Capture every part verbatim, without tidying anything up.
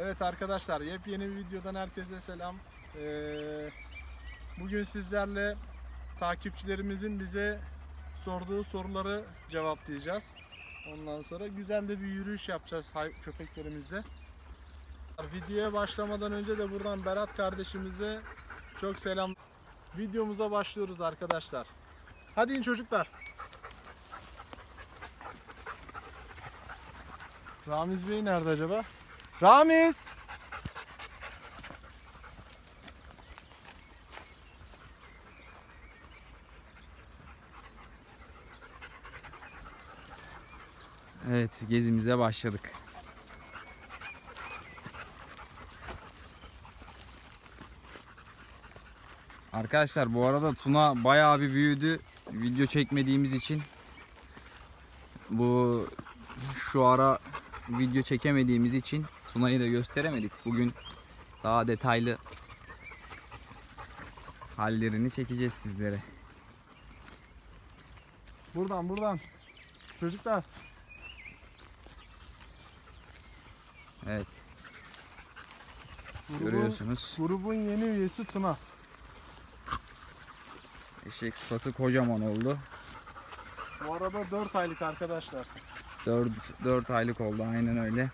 Evet arkadaşlar, yepyeni bir videodan herkese selam. Ee, bugün sizlerle takipçilerimizin bize sorduğu soruları cevaplayacağız. Ondan sonra güzel de bir yürüyüş yapacağız köpeklerimizle. Videoya başlamadan önce de buradan Berat kardeşimize çok selam. Videomuza başlıyoruz arkadaşlar. Hadi in çocuklar. Ramiz Bey nerede acaba? Ramiz! Evet, gezimize başladık. Arkadaşlar bu arada Tuna bayağı bir büyüdü. Video çekmediğimiz için bu şu ara video çekemediğimiz için Tuna'yı da gösteremedik. Bugün daha detaylı hallerini çekeceğiz sizlere. Buradan buradan. Çocuklar. Evet. Grubun, Görüyorsunuz. Grubun yeni üyesi Tuna. Eşek sıpası kocaman oldu. Bu arada dört aylık arkadaşlar. dört aylık oldu, aynen öyle.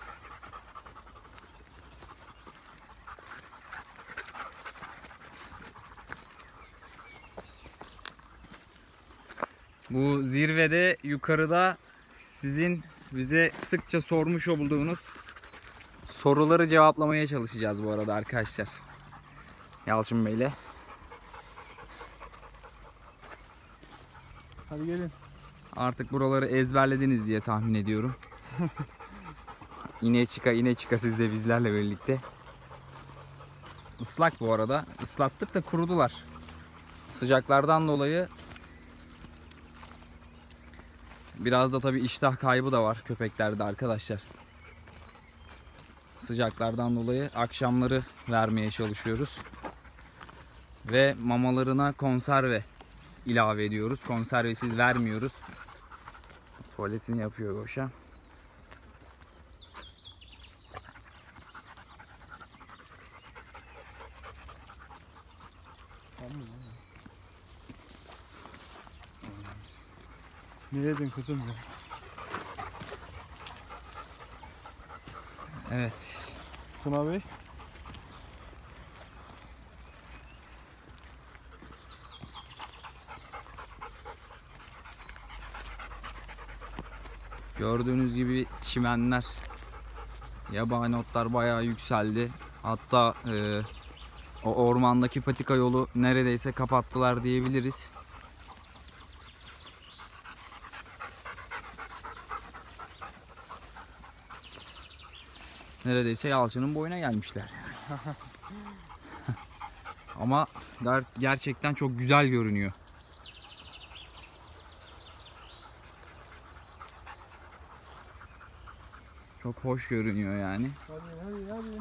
Bu zirvede yukarıda sizin bize sıkça sormuş olduğunuz soruları cevaplamaya çalışacağız bu arada arkadaşlar. Yalçın Bey'le. Hadi gelin. Artık buraları ezberlediniz diye tahmin ediyorum. İne çıka ine çıka siz de bizlerle birlikte. Islak bu arada. Islattık da kurudular. Sıcaklardan dolayı biraz da tabii iştah kaybı da var köpeklerde arkadaşlar. Sıcaklardan dolayı akşamları vermeye çalışıyoruz. Ve mamalarına konserve ilave ediyoruz. Konservesiz vermiyoruz. Tuvaletini yapıyor Goşa. Ne yedin kızım ya? Evet. Tuna Bey. Gördüğünüz gibi çimenler, yabani otlar bayağı yükseldi. Hatta e, o ormandaki patika yolu neredeyse kapattılar diyebiliriz. Neredeyse Yalçın'ın boyuna gelmişler. Ama gerçekten çok güzel görünüyor. Çok hoş görünüyor yani. Hadi hadi hadi.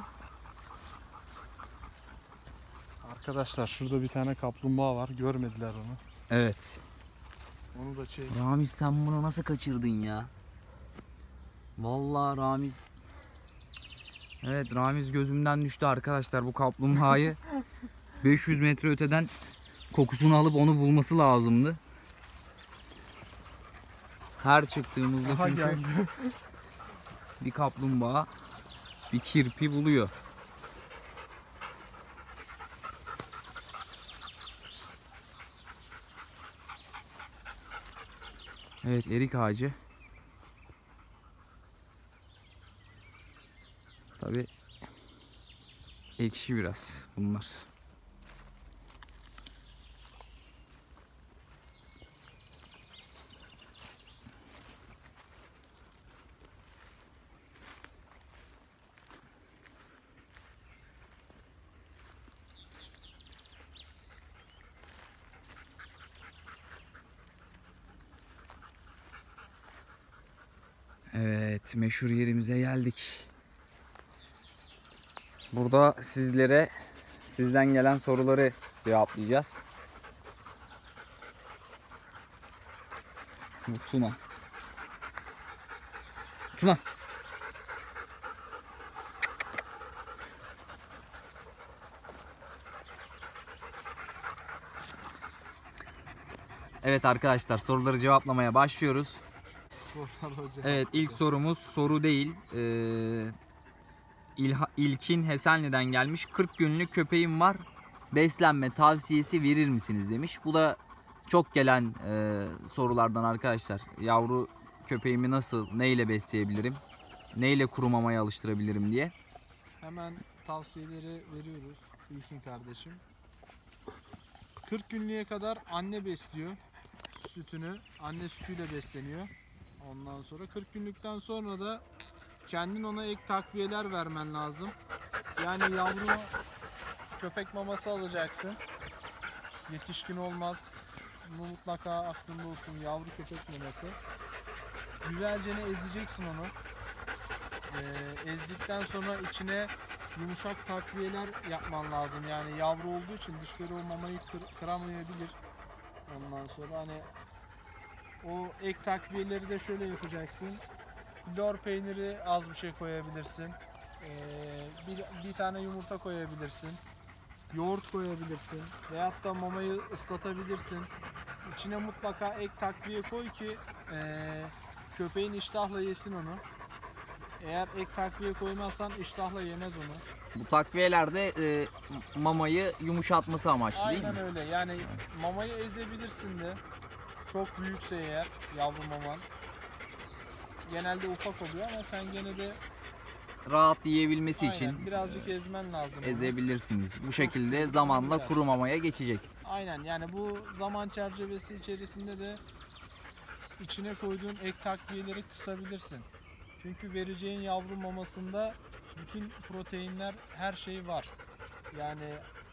Arkadaşlar şurada bir tane kaplumbağa var. Görmediler onu. Evet. Onu da çek. Ramiz sen bunu nasıl kaçırdın ya? Vallahi Ramiz. Evet, Ramiz gözümden düştü arkadaşlar. Bu kaplumbağayı beş yüz metre öteden kokusunu alıp onu bulması lazımdı. Her çıktığımızda Aha çünkü geldi. bir kaplumbağa bir kirpi buluyor. Evet, erik ağacı. Tabii ekşi biraz bunlar. Evet, meşhur yerimize geldik. Burada sizlere sizden gelen soruları cevaplayacağız. Bu Tuna. Tuna. Evet arkadaşlar, soruları cevaplamaya başlıyoruz. Sorular hocam. Evet, ilk sorumuz soru değil. Ee, İlha, İlkin Hesenli'den gelmiş. kırk günlük köpeğim var. Beslenme tavsiyesi verir misiniz demiş. Bu da çok gelen e, sorulardan arkadaşlar. Yavru köpeğimi nasıl, neyle besleyebilirim? Neyle kuru mamaya alıştırabilirim diye. Hemen tavsiyeleri veriyoruz İlkin kardeşim. kırk günlüğe kadar anne besliyor. Sütünü anne sütüyle besleniyor. Ondan sonra kırk günlükten sonra da kendin ona ek takviyeler vermen lazım. Yani yavru köpek maması alacaksın. Yetişkin olmaz. Bu mutlaka aklında olsun, yavru köpek maması. Güzelce ezeceksin onu. Ee, ezdikten sonra içine yumuşak takviyeler yapman lazım. Yani yavru olduğu için dişleri o mamayı kır, kıramayabilir. Ondan sonra hani o ek takviyeleri de şöyle yapacaksın. Lor peyniri az bir şey koyabilirsin. Ee, bir, bir tane yumurta koyabilirsin. Yoğurt koyabilirsin. Veyahut da mamayı ıslatabilirsin. İçine mutlaka ek takviye koy ki ee, köpeğin iştahla yesin onu. Eğer ek takviye koymazsan iştahla yemez onu. Bu takviyelerde e, mamayı yumuşatması amaçlı değil mi? Aynen öyle. Yani mamayı ezebilirsin de. Çok büyükse eğer yavru maman. Genelde ufak oluyor ama sen gene de Rahat yiyebilmesi aynen, için birazcık ezmen lazım. onu. ezebilirsiniz. Bu şekilde büyük zamanla olabilir. kuru mamaya geçecek. Aynen, yani bu zaman çerçevesi içerisinde de içine koyduğun ek takviyeleri kısabilirsin. Çünkü vereceğin yavru mamasında bütün proteinler, her şey var. Yani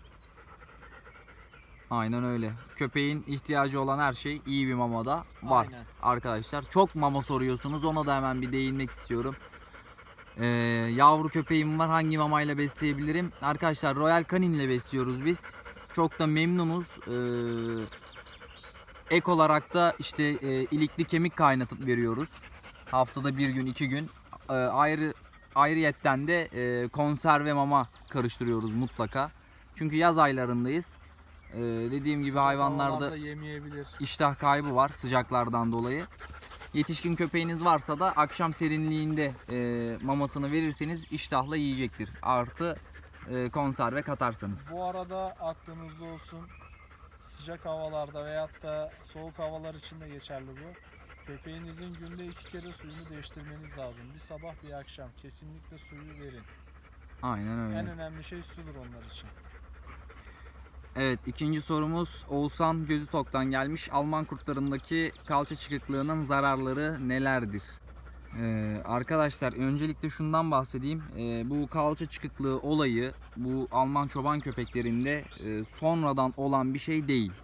Aynen öyle. Köpeğin ihtiyacı olan her şey iyi bir mamada var. Aynen. Arkadaşlar. Çok mama soruyorsunuz. Ona da hemen bir değinmek istiyorum. Ee, yavru köpeğim var. Hangi mamayla besleyebilirim? Arkadaşlar Royal Canin ile besliyoruz biz. Çok da memnunuz. Ee, ek olarak da işte e, ilikli kemik kaynatıp veriyoruz. Haftada bir gün, iki gün. Ee, ayrı ayrıyetten de e, konserve mama karıştırıyoruz mutlaka. Çünkü yaz aylarındayız. Ee, dediğim gibi sıcak hayvanlarda havalarda yemeyebilir. iştah kaybı var sıcaklardan dolayı. Yetişkin köpeğiniz varsa da akşam serinliğinde e, mamasını verirseniz iştahla yiyecektir. Artı e, konserve katarsanız. Bu arada aklınızda olsun, sıcak havalarda veyahut da soğuk havalar için de geçerli bu. Köpeğinizin günde iki kere suyunu değiştirmeniz lazım. Bir sabah bir akşam. Kesinlikle suyu verin. Aynen öyle. En önemli şey sudur onlar için. Evet, ikinci sorumuz Oğuzhan Gözütok'tan gelmiş. Alman kurtlarındaki kalça çıkıklığının zararları nelerdir? Ee, arkadaşlar öncelikle şundan bahsedeyim. Ee, bu kalça çıkıklığı olayı bu Alman çoban köpeklerinde e, sonradan olan bir şey değil.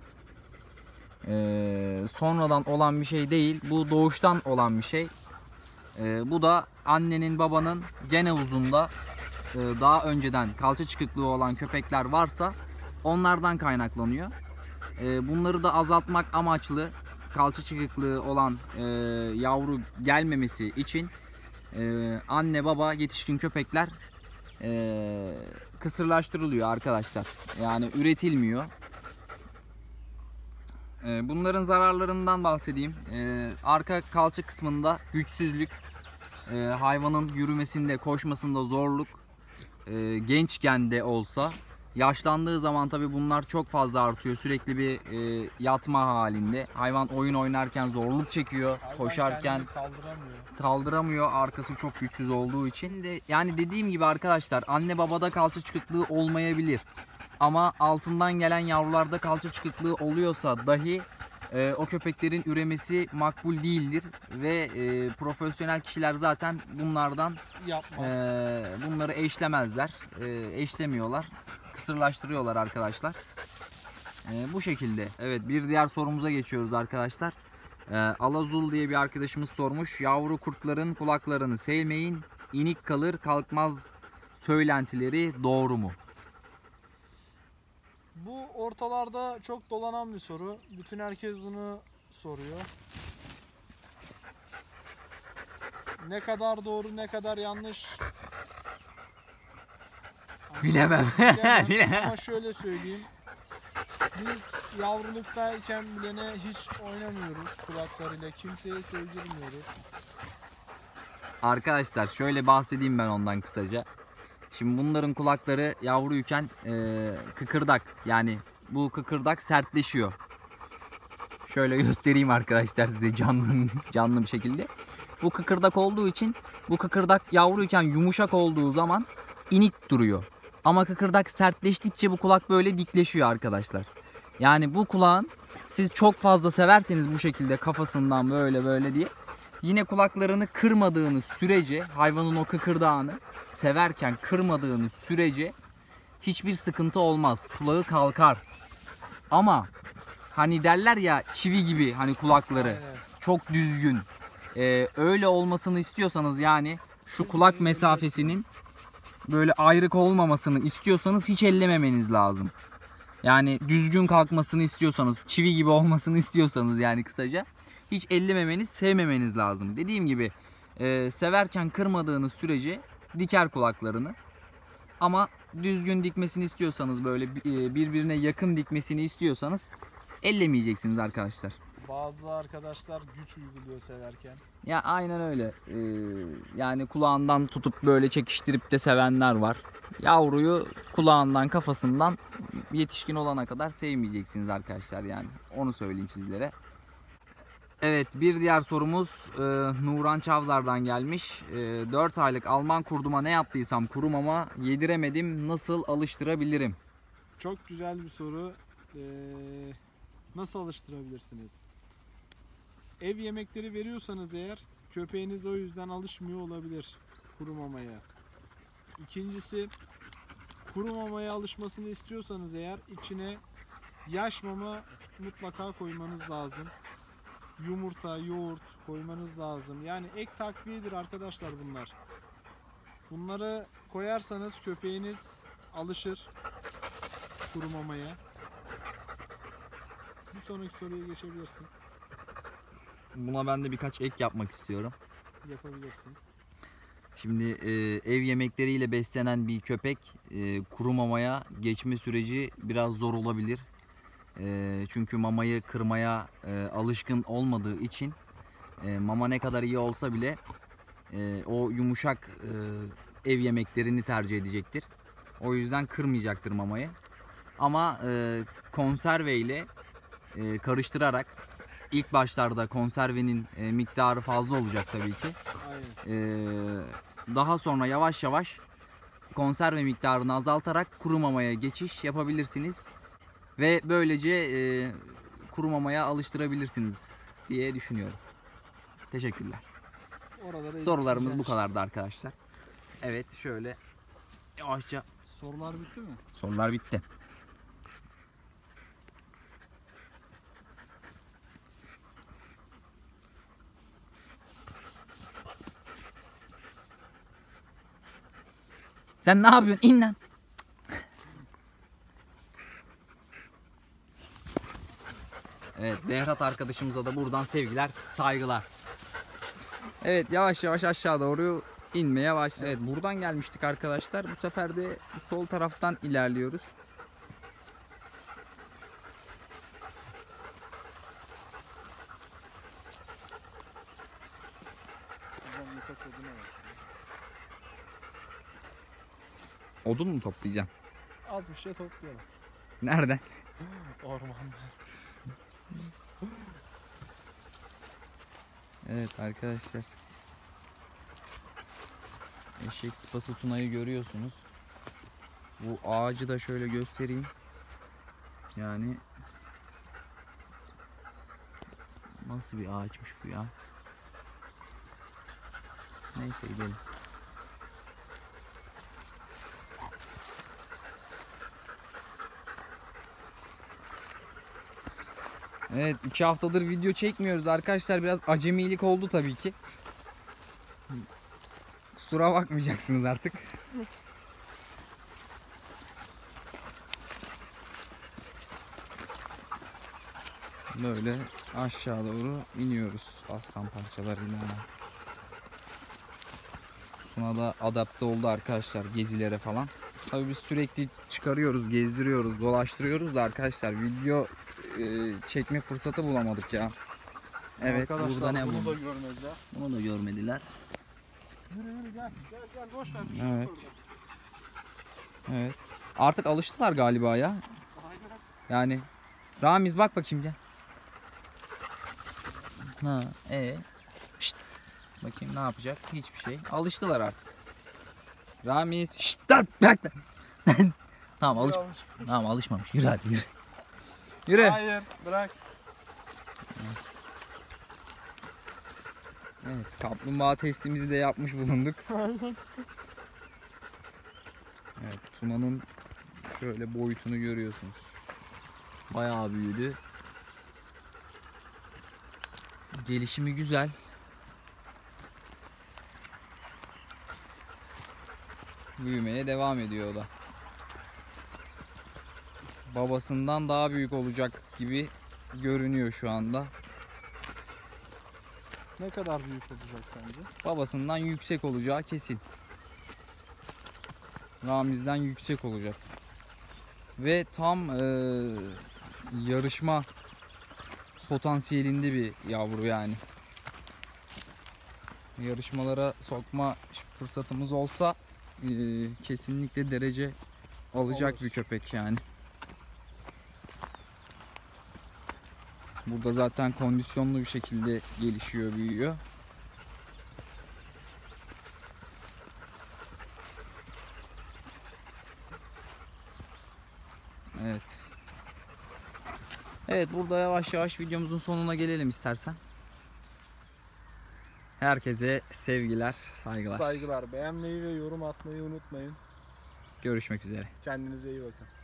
Ee, sonradan olan bir şey değil. Bu doğuştan olan bir şey. Ee, bu da annenin babanın gene uzunda e, daha önceden kalça çıkıklığı olan köpekler varsa onlardan kaynaklanıyor. Ee, bunları da azaltmak amaçlı kalça çıkıklığı olan e, yavru gelmemesi için e, anne baba yetişkin köpekler e, kısırlaştırılıyor arkadaşlar. Yani üretilmiyor. E, bunların zararlarından bahsedeyim. E, arka kalça kısmında güçsüzlük, e, hayvanın yürümesinde, koşmasında zorluk, e, gençken de olsa. Yaşlandığı zaman tabi bunlar çok fazla artıyor. Sürekli bir e, yatma halinde. Hayvan oyun oynarken zorluk çekiyor. Hayvan Koşarken kendini kaldıramıyor. kaldıramıyor. Arkası çok güçsüz olduğu için de. Yani dediğim gibi arkadaşlar anne babada kalça çıkıklığı olmayabilir. Ama altından gelen yavrularda kalça çıkıklığı oluyorsa dahi e, o köpeklerin üremesi makbul değildir. Ve e, profesyonel kişiler zaten bunlardan Yapmaz. e, bunları eşlemezler. E, eşlemiyorlar. Kısırlaştırıyorlar arkadaşlar. Ee, bu şekilde. Evet, bir diğer sorumuza geçiyoruz arkadaşlar. Ee, Alazul diye bir arkadaşımız sormuş. Yavru kurtların kulaklarını sevmeyin, inik kalır kalkmaz söylentileri doğru mu? Bu ortalarda çok dolanan bir soru. Bütün herkes bunu soruyor. Ne kadar doğru, ne kadar yanlış Bilemem. bilemem. Bilemem. Ama şöyle söyleyeyim. Biz yavruluktayken bilene hiç oynamıyoruz kulaklarıyla. Kimseye sevdirmiyoruz. Arkadaşlar şöyle bahsedeyim ben ondan kısaca. Şimdi bunların kulakları yavruyken e, kıkırdak, yani bu kıkırdak sertleşiyor. Şöyle göstereyim arkadaşlar size canlı canlı bir şekilde. Bu kıkırdak olduğu için, bu kıkırdak yavruyken yumuşak olduğu zaman inik duruyor. Ama kıkırdak sertleştikçe bu kulak böyle dikleşiyor arkadaşlar. Yani bu kulağın siz çok fazla severseniz bu şekilde kafasından böyle böyle diye, yine kulaklarını kırmadığınız sürece, hayvanın o kıkırdağını severken kırmadığınız sürece hiçbir sıkıntı olmaz. Kulağı kalkar. Ama hani derler ya, çivi gibi hani kulakları. Aynen. Çok düzgün. Ee, öyle olmasını istiyorsanız, yani şu kulak mesafesinin böyle ayrık olmamasını istiyorsanız hiç ellememeniz lazım. Yani düzgün kalkmasını istiyorsanız, çivi gibi olmasını istiyorsanız, yani kısaca hiç ellememeniz, sevmemeniz lazım. Dediğim gibi e, severken kırmadığınız sürece diker kulaklarını. Ama düzgün dikmesini istiyorsanız, böyle e, birbirine yakın dikmesini istiyorsanız ellemeyeceksiniz arkadaşlar. Bazı arkadaşlar güç uyguluyor severken. Ya aynen öyle. Ee, yani kulağından tutup böyle çekiştirip de sevenler var. Yavruyu kulağından, kafasından yetişkin olana kadar sevmeyeceksiniz arkadaşlar, yani. Onu söyleyeyim sizlere. Evet, bir diğer sorumuz e, Nuran Çavlar'dan gelmiş. E, dört aylık Alman kurduma ne yaptıysam kuru mama yediremedim. Nasıl alıştırabilirim? Çok güzel bir soru. Ee, nasıl alıştırabilirsiniz? Ev yemekleri veriyorsanız eğer, köpeğiniz o yüzden alışmıyor olabilir kuru mamaya. İkincisi, kuru mamaya alışmasını istiyorsanız eğer, içine yaş mama mutlaka koymanız lazım. Yumurta, yoğurt koymanız lazım. Yani ek takviyedir arkadaşlar bunlar. Bunları koyarsanız köpeğiniz alışır kuru mamaya. Bir sonraki soruya geçebilirsin. Buna ben de birkaç ek yapmak istiyorum. Yapabilirsin. Şimdi e, ev yemekleriyle beslenen bir köpek e, kuru mamaya geçme süreci biraz zor olabilir. E, çünkü mamayı kırmaya e, alışkın olmadığı için e, mama ne kadar iyi olsa bile e, o yumuşak e, ev yemeklerini tercih edecektir. O yüzden kırmayacaktır mamayı. Ama e, konserve ile e, karıştırarak, ilk başlarda konservenin e, miktarı fazla olacak tabii ki. Aynen. Ee, daha sonra yavaş yavaş konserve miktarını azaltarak kuru mamaya geçiş yapabilirsiniz. Ve böylece e, kuru mamaya alıştırabilirsiniz diye düşünüyorum. Teşekkürler. Oralara Sorularımız bu kadardı arkadaşlar. Evet, şöyle yavaşça. Sorular bitti mi? Sorular bitti. Sen ne yapıyorsun? İn lan. Evet, Behrat arkadaşımıza da buradan sevgiler, saygılar. Evet, yavaş yavaş aşağı doğru inmeye başladık. Evet, buradan gelmiştik arkadaşlar. Bu sefer de sol taraftan ilerliyoruz. Odun mu toplayacağım? Az bir şey toplayalım. Nereden? Ormanda. Evet arkadaşlar. Eşek sıpası Tuna'yı görüyorsunuz. Bu ağacı da şöyle göstereyim. Yani nasıl bir ağaçmış bu ya? Neyse, gidelim. Evet, iki haftadır video çekmiyoruz arkadaşlar. Biraz acemilik oldu tabii ki. Kusura bakmayacaksınız artık. Böyle aşağı doğru iniyoruz aslan parçalarıyla. Tuna da adapte oldu arkadaşlar gezilere falan. Tabii biz sürekli çıkarıyoruz, gezdiriyoruz, dolaştırıyoruz da arkadaşlar video e, çekme fırsatı bulamadık ya. Evet, Arkadaşlar, burada ne bunu buldu? da görmediler. Bunu da görmediler. Yürü yürü gel. Gel gel boş ver. Düşün Evet. orada. Evet. Artık alıştılar galiba ya. Aynen. Yani Ramiz bak bakayım gel. Ha, e. Şşt. Bakayım ne yapacak? Hiçbir şey. Alıştılar artık. Ramiz. Şşt. Lan, bırak lan. Tamam alış. Yavaş. Tamam alışmamış. Yürü hadi yürü. Yürü. Hayır bırak. Evet, kaplumbağa testimizi de yapmış bulunduk. Evet, Tuna'nın şöyle boyutunu görüyorsunuz. Bayağı büyüdü. Gelişimi güzel. Büyümeye devam ediyor o da. Babasından daha büyük olacak gibi görünüyor şu anda. Ne kadar büyük olacak sence? Babasından yüksek olacağı kesin. Ramiz'den yüksek olacak. Ve tam e, yarışma potansiyelinde bir yavru yani. Yarışmalara sokma fırsatımız olsa e, kesinlikle derece alacak Olur. bir köpek yani. Burada zaten kondisyonlu bir şekilde gelişiyor, büyüyor. Evet. Evet, burada yavaş yavaş videomuzun sonuna gelelim istersen. Herkese sevgiler, saygılar. Saygılar. Beğenmeyi ve yorum atmayı unutmayın. Görüşmek üzere. Kendinize iyi bakın.